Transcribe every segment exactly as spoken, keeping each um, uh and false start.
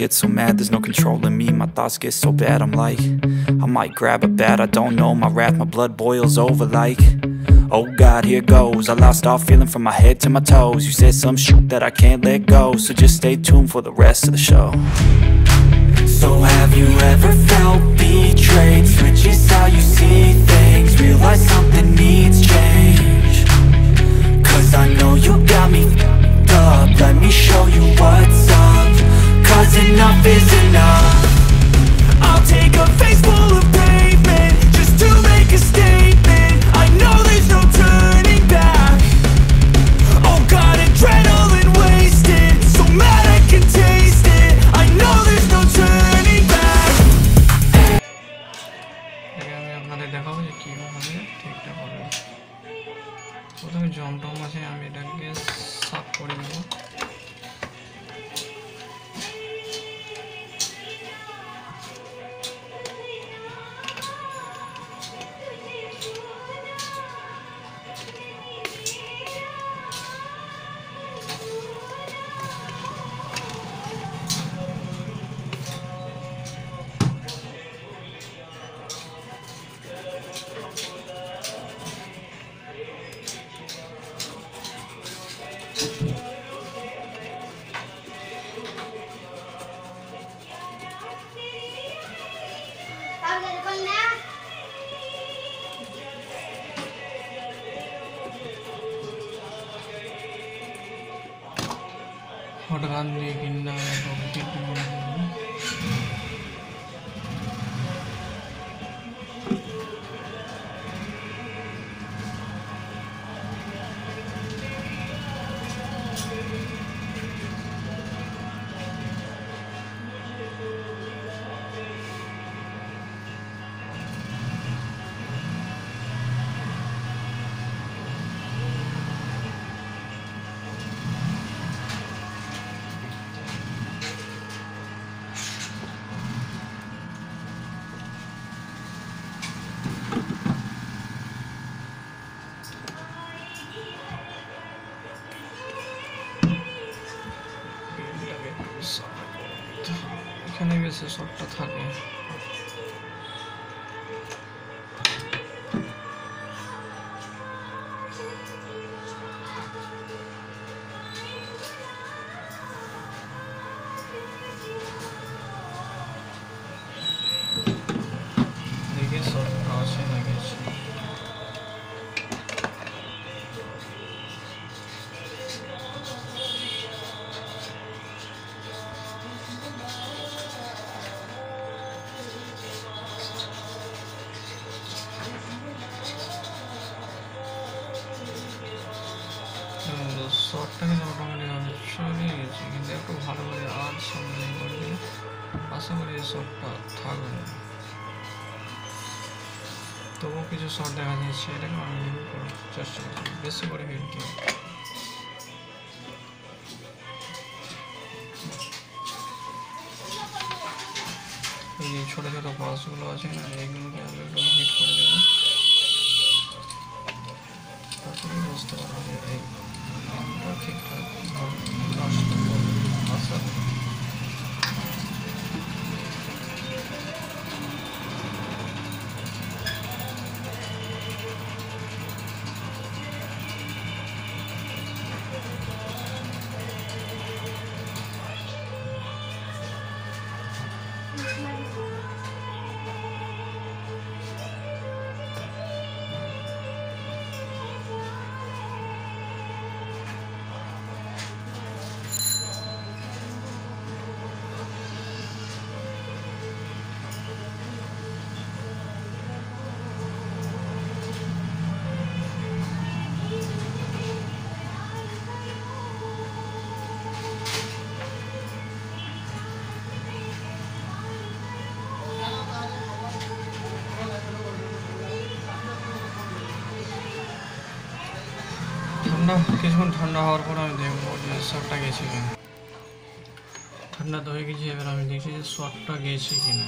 get so mad, there's no controlling me. My thoughts get so bad, I'm like, I might grab a bat, I don't know. My wrath, my blood boils over like, oh God, here goes. I lost all feeling from my head to my toes. You said some shit that I can't let go, so just stay tuned for the rest of the show. So have you ever felt betrayed? Switches how you see things, realize something needs change. Cause I know you got me f***ed up, let me show you what's up. Cause enough is enough. I'll take a face full of pavement just to make a statement. I know there's no turning back. Oh God, adrenaline wasted, so mad I can taste it. I know there's no turning back. আমি আপনাদের দেখাবো যে কীভাবে ঠিকঠাক হবে। প্রথমে জমটম আছে, আমি এটাকে সাফ করে নেব। hot gun দিয়ে কিনা এখানে বেশি শর্টটা থাকে। দেখি শর্টটা আসে না গেছে। শর্টটা কিন্তু অটোমেটিকভাবে চলে গেছে, কিন্তু একটু ভালো করে আর সামনে করে দিলে আশা করি এই শর্টটা থাকবে না। তবুও কিছু শর্ট দেখা যাচ্ছে, এটাকে আমি রিভিউ করার চেষ্টা করছি, বেশি করে হিট দিয়ে। এই যে ছোটো ছোটো পাসগুলো আছে না, এইগুলোকে আমি একটু হিট করে দেবো, তারপরে বুঝতে পারবো যে এই ঠিকঠাক নষ্ট আশা করি। ঠান্ডা কিছুক্ষণ ঠান্ডা হওয়ার পর আমি দেখবো যে শর্টটা গেছে কিনা। ঠান্ডা তো হয়ে গেছে, এবার আমি দেখছি যে শর্টটা গেছে কিনা।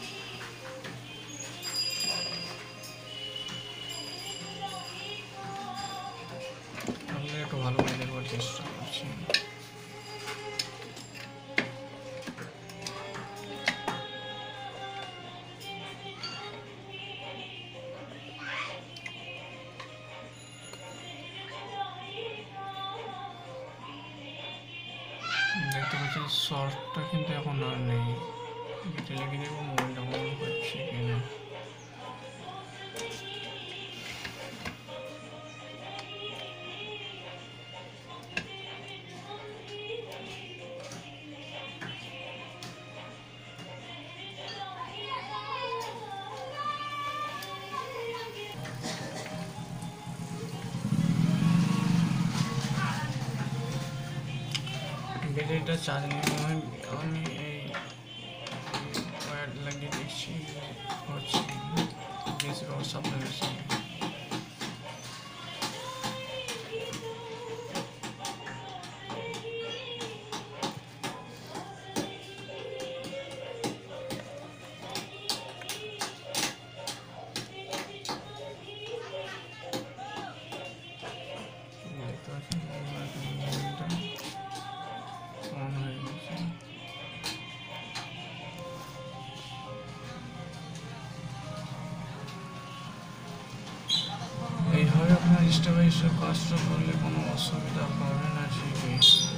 আমি একটু ভালো করে দেখবার চেষ্টা করছি। শর্টটা কিন্তু এখন আর নেই। এটা লিখে দেবো মোবাইলটা অন হচ্ছে কিনা। ব্যাটারিটা চার্জ নিয়ে আমি এই ওয়্যার লাগিয়ে দেখছি হচ্ছে ডিসি পাওয়ার সাপ্লাই হচ্ছে। দেখতে পাচ্ছেন মোবাইলটা অন হয়ে গেছে। এইভাবে আপনার স্টেপ বাই স্টেপ কাজটা করলে কোনো অসুবিধা হবে না। ঠিক আছে।